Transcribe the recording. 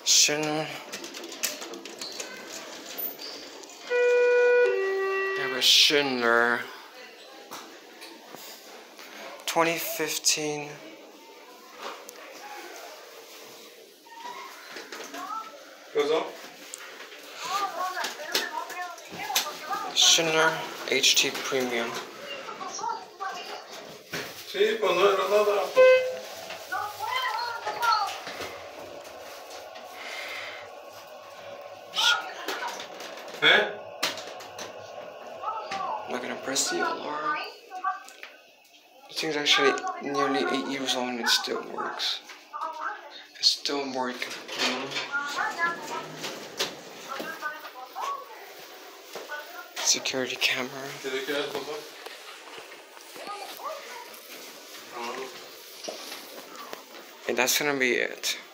Schindler. There was Schindler. 2015. Cosa? Schindler HT Premium. Sì, quando era andato. I'm not gonna press the alarm. This thing's actually nearly 8 years old and it still works. It's still working. Security camera. And that's gonna be it.